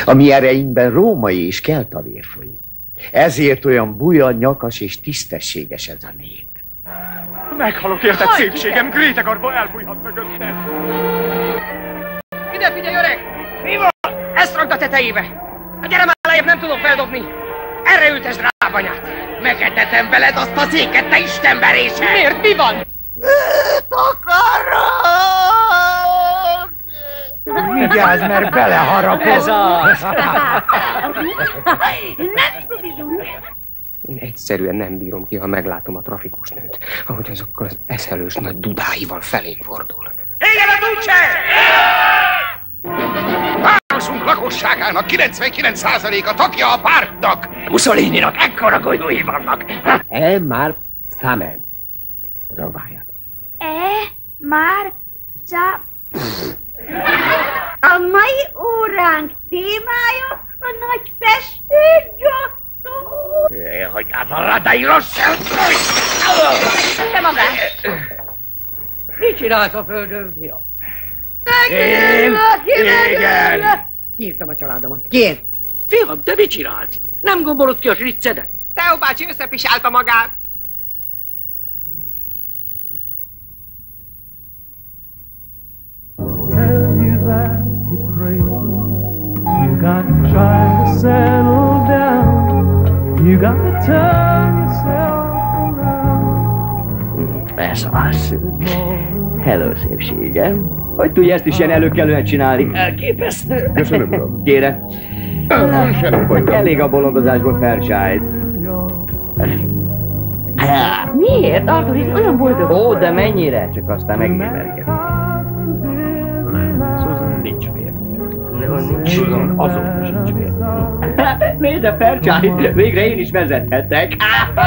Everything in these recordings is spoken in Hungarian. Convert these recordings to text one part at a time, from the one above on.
A mi ereinkben római és kelta vér folyik. Ezért olyan buja, nyakas és tisztességes ez a nép. Meghalok érted, szépségem, Grétegarba elbújhat mögötted. Ide figyelj, öreg! Mi van? Ezt rakd a tetejébe! Gyere már lejjebb, nem tudom feldobni! Erre ültesd rá a banyát! Megetetem veled azt a széket, te istenverése! Miért? Mi van? Takarok! Vigyázz, mert beleharapod! Ez az! Nem tudjuk! Én egyszerűen nem bírom ki, ha meglátom a trafikus nőt, ahogy azokkal az eszelős nagy dudáival felén fordul. Égen a Duce! Városunk lakosságának 99%-a tagja a pártnak! Mussolininak ekkora golyói vannak! Már Számen. Próbáljad. Már a mai óránk témája a nagy festőgyógyszó. Hogy az a radai rossz Te magát! Mit csinálsz a földön, fiam? Igen! Hívtam a családomat. Kiért? Fiam, te mit csinálsz? Nem gombolod ki a sriccedet? Teó bácsi összepisálta magát. Tell you that you're crazy. You gotta try to settle down. You gotta turn yourself around. Ez az. Hello, szépségem. Hogy tudja ezt is ilyen előkelően csinálni? Elképesztő. Köszönöm, uram. Kére. Elég a bolondozásból, Fairchild. Miért? Arthur is olyan boldog. Ó, de mennyire? Csak aztán megismerkedünk. Susan nincs férfi. Nincs. Azon sincs férfi. Nézd a Fairchild, végre én is vezethettek.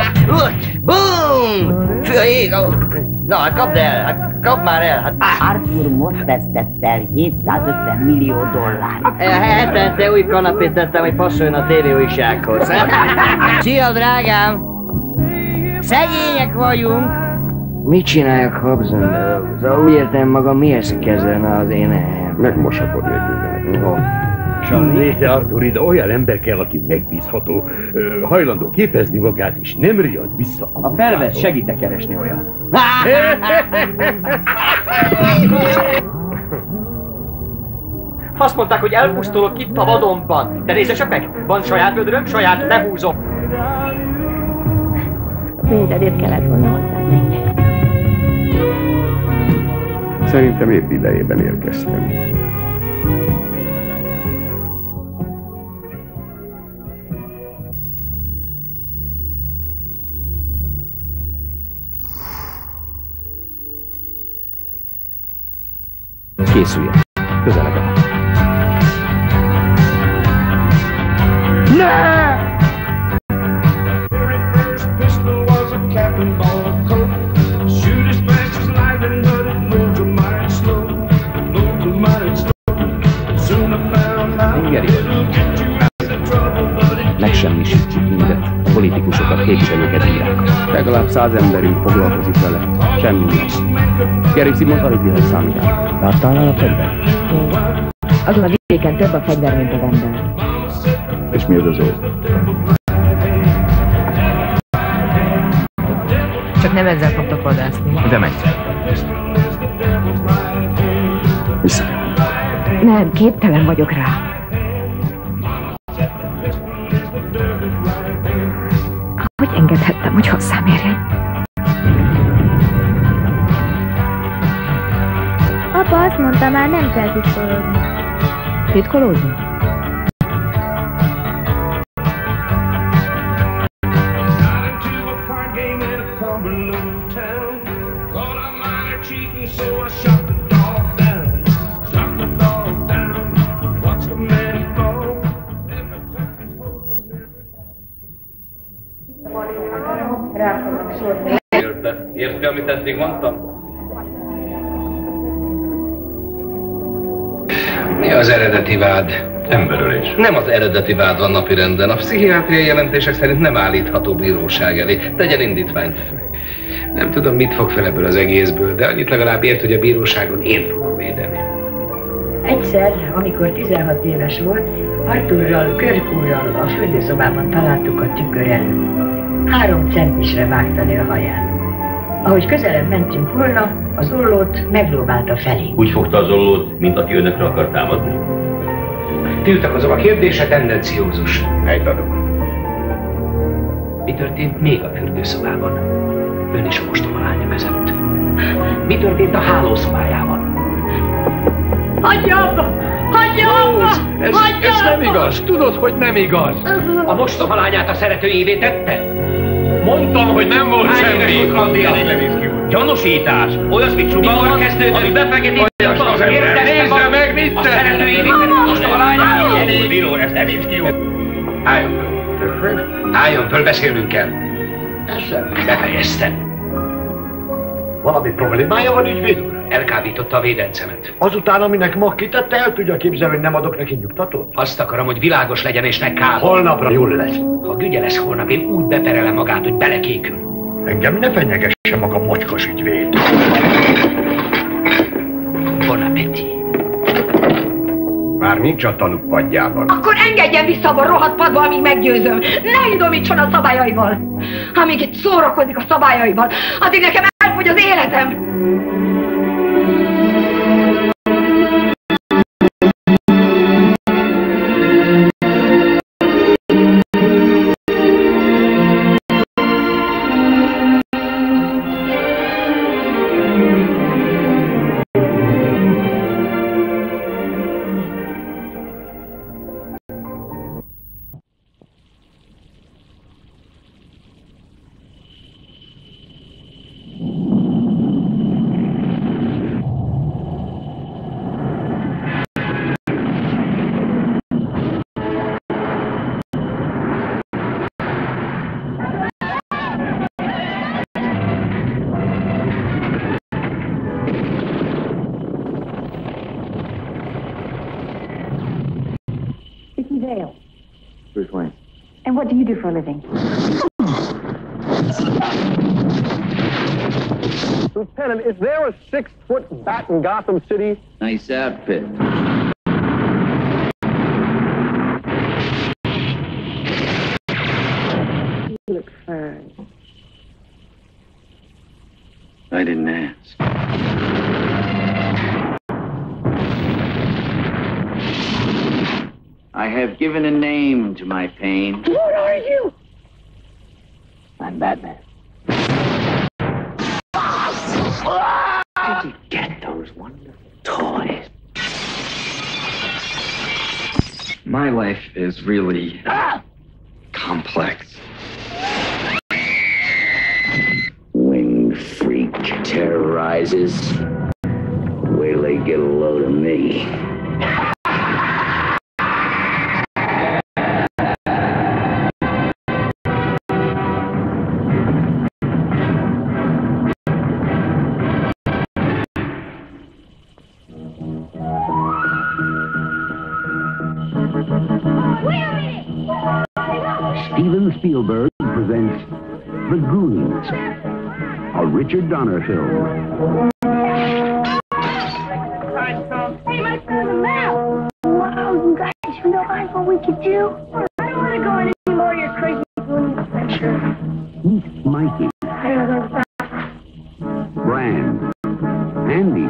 Bum! Fű a jég! Na, hát kapd el, hát kapd már el. Arthur most vesztett el $750 millió. Hetente új kanapét tettem, hogy passzoljon a tévéújsághoz. Szia, drágám! Szegények vagyunk! Mit csináljak, Hobson? Úgy értem magam, mihez kezdene az én Megmoshatod egyébként. Nézd, Arthur, ide olyan ember kell, aki megbízható, hajlandó képezni magát, és nem riad vissza. A felvesz, segítek keresni olyan. Azt mondták, hogy elpusztulok itt a vadonban. De nézd csak meg, van saját vödröm, saját lehúzom. A pénzedért kellett volna hozzánymenni. Szerintem épp idejében érkeztem. Készüljen. Közeleg a... Ne! Megsemmisítjük mindet, a politikusokat, képviselőket, bírákat. Legalább 100 emberünk foglalkozik vele. Semmi más. Gary Simmons alig jöhet számítani. Láttál a fegyver? Azon a vidéken több a fegyver, mint az ember. És mi az az ő? Csak nem ezzel fogtok vadászni. De megy. Vissza. Nem, képtelen vagyok rá. Hogy engedhettem, hogy hozzám érjen? Apa azt mondta, már nem kell titkolódni. Titkolódni? Érti, amit eddig mondtam? Mi az eredeti vád? Emberölés. Nem az eredeti vád van napirenden. A pszichiátriai jelentések szerint nem állítható bíróság elé. Tegyen indítványt. Nem tudom, mit fog fel ebből az egészből, de annyit legalább ért, hogy a bíróságon én fogom védeni. Egyszer, amikor 16 éves volt, Arthurral, Körkúrral a fürdőszobában találtuk a tükör előtt. 3 centisre vágta le a haját. Ahogy közelebb mentünk volna, az ollót meglóbálta felé. Úgy fogta az ollót, mint aki önökre akar támadni. Tiltakozom, a kérdése tendenciózus. Helyt adok. Mi történt még a fürdőszobában? Ön és a mostoha lánya között. Mi történt a hálószobájában? Hagyja abba! Hagyja abba! Hagyja Ez nem abba! igaz, tudod, hogy nem igaz. A mostoha lányát a szeretőjévé tette? Mondtam, hogy nem volt semmi. Gyanúsítás! Olyasmit sugal, ami befeketi az ember. Nézze meg, mit A tett! szeretőjévé tette a mostoha lányát? Bíró, ez nem így ki. Álljon föl. Álljon föl, beszélnünk kell. Befejezte. Valami problémája van, ügyvéd úr? Elkábította a védencemet. Azután, aminek ma kitette, el tudja képzelni, hogy nem adok neki nyugtatót? Azt akarom, hogy világos legyen és ne kár. Holnapra jól lesz. Ha gügye lesz holnap, én úgy beperelem magát, hogy belekékül. Engem ne fenyegesse maga mocskos ügyvéd. Bon appétit. Már nincs a tanúk padjában. Akkor engedjen vissza abba a rohadt padba, amíg meggyőzöm. Ne idomítson a szabályaival. Amíg itt szórakozik a szabályaival, addig nekem elfogy az életem. Dale. Bruce Wayne. And what do you do for a living? Lieutenant, is there a 6-foot bat in Gotham City? Nice outfit. You look fine. I didn't ask. I have given a name to my pain. What are you? I'm Batman. Did you get those wonderful toys? My life is really complex. Winged freak terrorizes. Wait till they get a load of me. Steven Spielberg presents The Goonies, a Richard Donner film. Hey, my cousin Mal! Wow, you guys, you know what we could do? I don't want to go on any more of your crazy Goonies adventures. Meet Mikey, I don't know. Brand, Andy,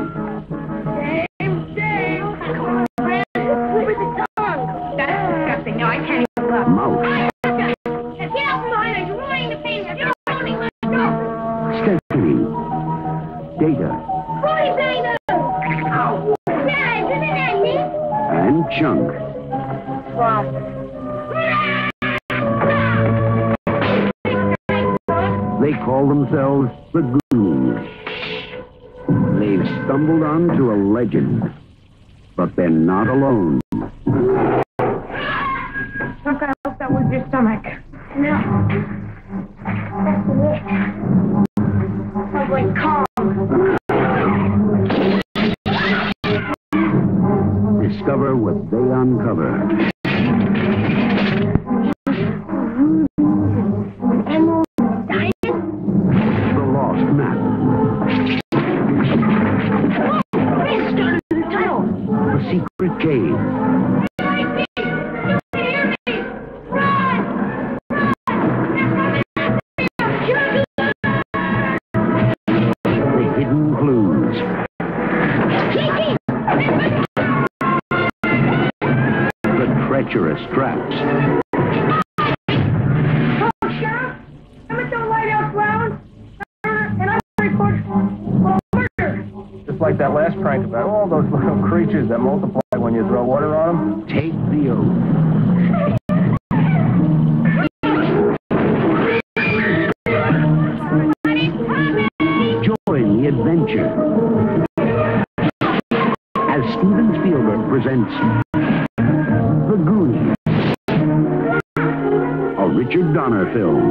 Come on, Brand. With the tongue. That's disgusting. No, I can't even look. Mouse, Get out from behind us. You're ruining the paint. You're ruining. Let's go. Stephanie, Data, Roy Banger! Ow! Yeah, isn't it Andy? and Chunk. They call themselves The Goonies. They've stumbled onto a legend, but they're not alone. Some kind of that was your stomach. No. That's it. Sounds like Kong. Discover what they uncover. Emerald Diamond? The lost map. The secret cave. The treacherous traps. Sheriff, I'm at the Lighthouse Lounge, and I report murder. Just like that last prank about all those little creatures that multiply when you throw water on them. Take the oath. Join the adventure as Steven Spielberg presents The Goonies, a Richard Donner film.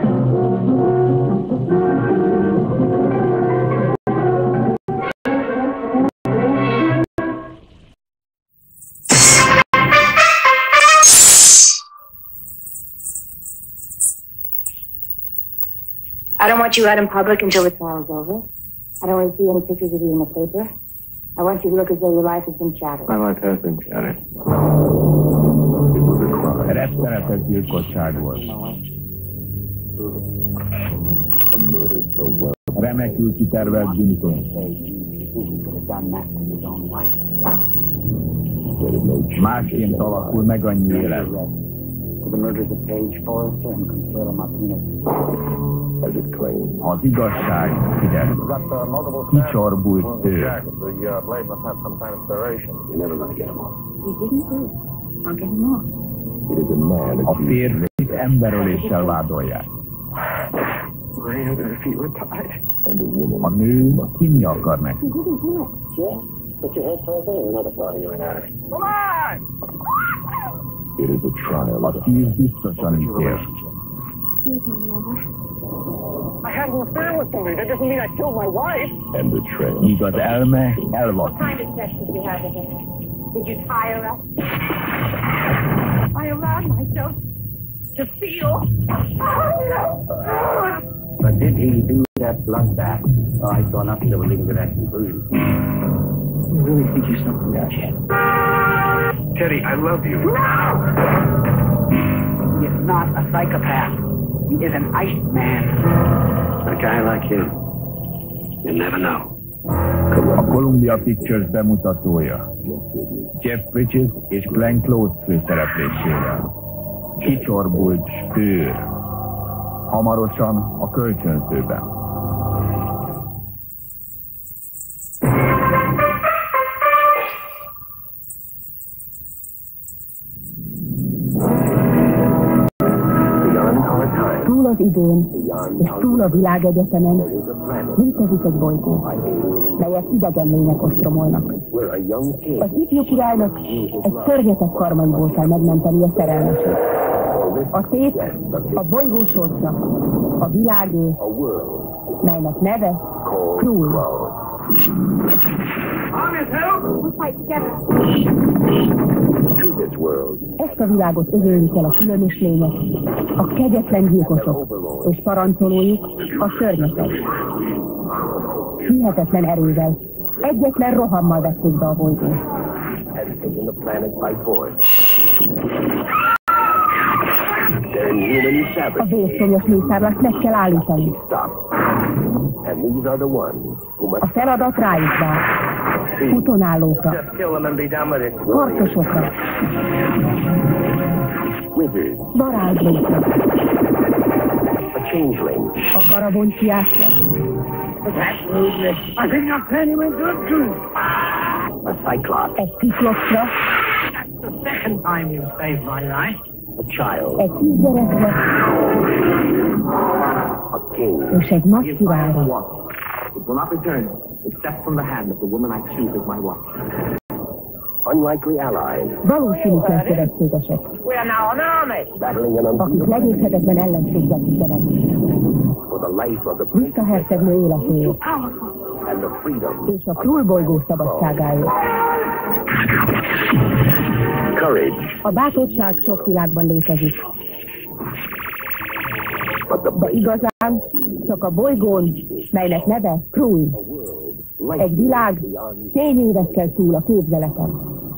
I don't want you out in public until the trial's over. I don't want to see any pictures of you in the paper. I want you to look as though your life has been shattered. My life has been shattered. Rettenetesgyilkosság volt. Remekül kitervelt bűnös. Másként alakul meg annyi élet. Az igazság, figyelj, kicsorbult tő. A férfit emberöléssel vádolják. A nő hinni akar neki. A szív biztosan ítél. I had an affair with somebody. That doesn't mean I killed my wife. And betrayal. Míg az elme elvak. What kind of sex did you have with him? Did you tie her up? I allowed myself to feel. But did he do that bloodbath? Oh, I saw nothing that would lead to that conclusion. You really think you're something else yet? Teddy, I love you. No! He is not a psychopath. He is an Iceman. A guy like him, you never know. A Columbia Pictures bemutatója. Jeff Bridges és Glenn Close főszereplésével. Kicsorbult spőr. Hamarosan a kölcsönzőben. Túl az időn, és túl a világegyetemen létezik egy bolygó, melyet idegen lények ostromolnak. Az ifjú királynak egy szörnyeteg karmaiból kell megmenteni a szerelmesét. A tét a bolygó sorsa, a világé, melynek neve Krull. Ezt a világot övélik el a különös lények, a kegyetlen gyilkosok, és parancsolójuk a szörnyesek. Hihetetlen erővel, egyetlen rohammal vették be a bolygót. A vérszomjas mészárlást meg kell állítani. A feladat rájuk vár. Utonállókra, harcosokra, varázslókra, a garabonciákra. Egy ciklopsra, egy kisgyerekre, és egy nagy királyra. It will not return, except from the hand of the woman I choose as my wife. Unlikely allies. Valószínűtlen szövetségesek. We are now an army. Akik legészhetetlen ellenséggel küzdenek. Vista hercegnő életéért. És a Krull bolygó szabadságáért. A bátorság sok világban létezik. De igazán csak a bolygón, melynek neve Krull. Egy világ 4 évekkel túl a képzeleten.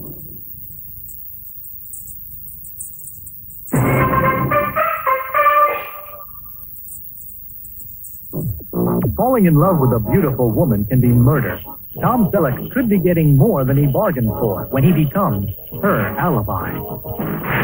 Falling in love with a beautiful woman can be murder. Tom Selleck could be getting more than he bargained for when he becomes her alibi.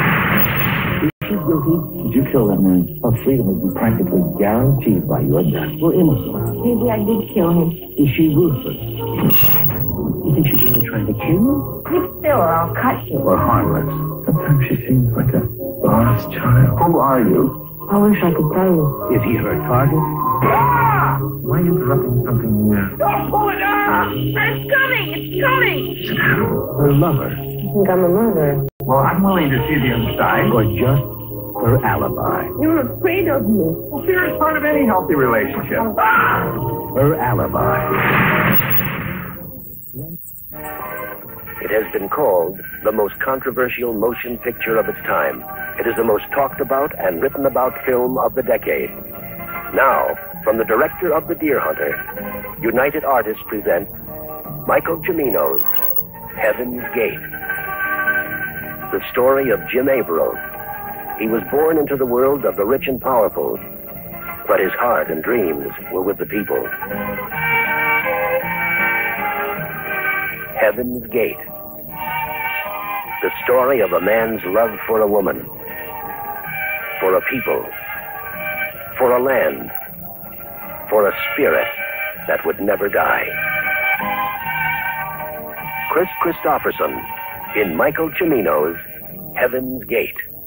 guilty? Did you kill that man? Well, freedom would be practically guaranteed by your death. We're innocent. Maybe I did kill him. Is she ruthless? You think she's really trying to kill you? Keep still or I'll cut you. Or harmless? Sometimes she seems like a lost child. Who are you? I wish I could tell you. Is he her target? Ah! Why are you interrupting something new? Don't pull it out! It's coming! It's coming! Her lover. I think I'm a murderer. Well, I'm willing to see the other side. Or just her alibi. You're afraid of me. Well, fear is part of any healthy relationship. Ah! Her alibi. It has been called the most controversial motion picture of its time. It is the most talked about and written about film of the decade. Now, from the director of The Deer Hunter, United Artists present Michael Cimino's Heaven's Gate. The story of Jim Averill. He was born into the world of the rich and powerful, but his heart and dreams were with the people. Heaven's Gate. The story of a man's love for a woman, for a people, for a land, for a spirit that would never die. Chris Christopherson in Michael Cimino's Heaven's Gate.